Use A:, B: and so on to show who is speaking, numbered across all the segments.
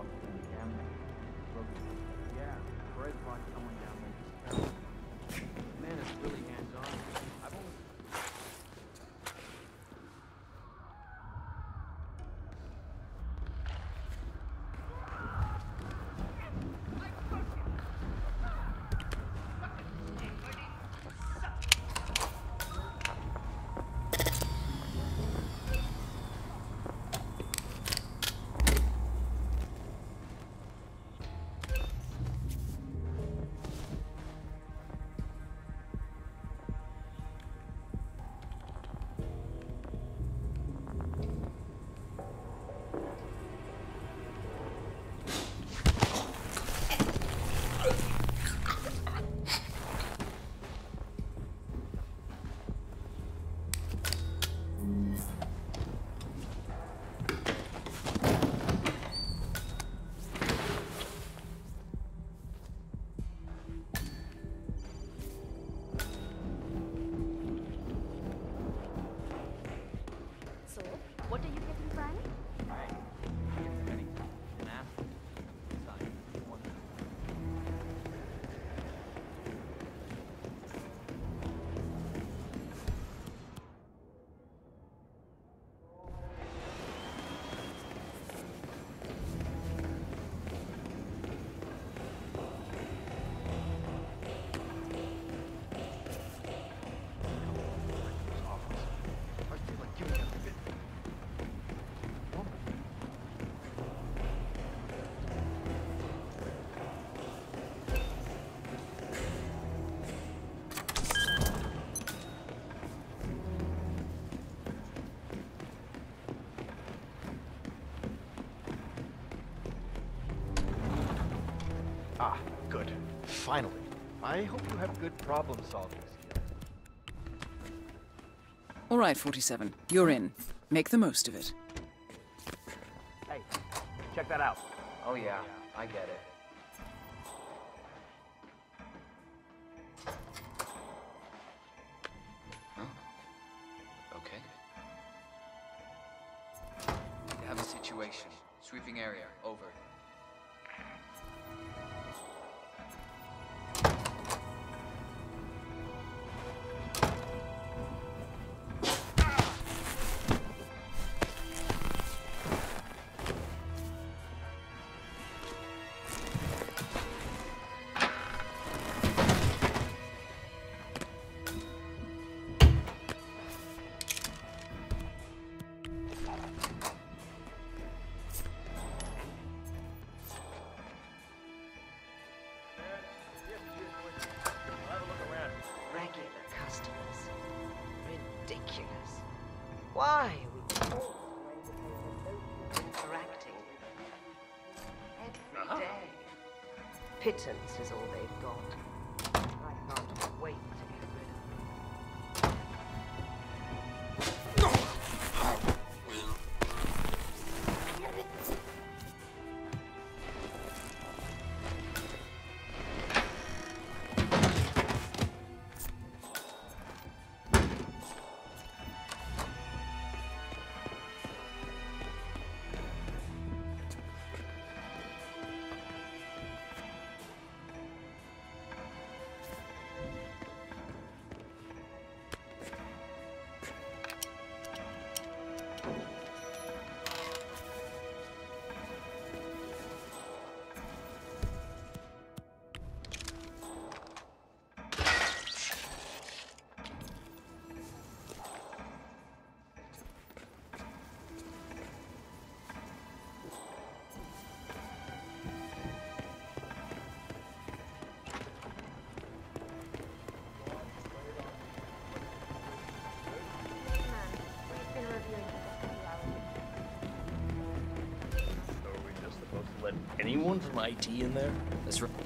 A: in the damn thing. Look, yeah, Fred brought someone down there just terrible. Man, it's really hands-on. I've only...
B: What are you getting, Frank?
A: Anything. An apple. Sign. One.
C: Ah, good. Finally. I hope you have good problem solving skills.
D: All right, 47. You're in. Make the most of it.
A: Hey, check that out.
E: Oh yeah, I get it. Huh? Okay. You have a situation. Sweeping area. Over.
F: Regular customers. Ridiculous. Why are we all interacting every day? Pittance is all they've got. I can't wait to get rid of them.
C: Let anyone from IT in there?
E: That's right.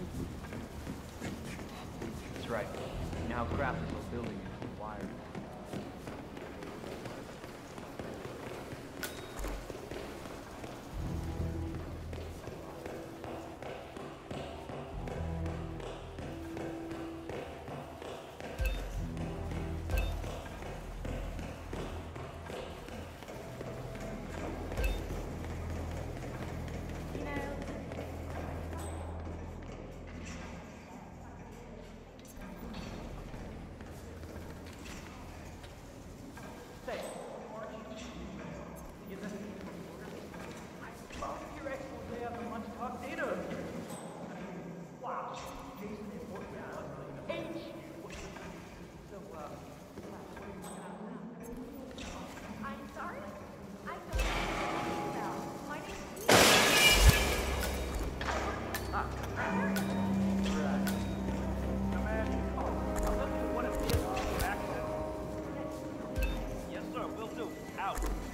A: That's right. You know how crap this whole building is wired.
B: You know,
A: wants to talk data with you. Wow. Jason is working out. H. So,
B: I'm sorry? I don't know. My name's
A: Yes, sir, will do. Out.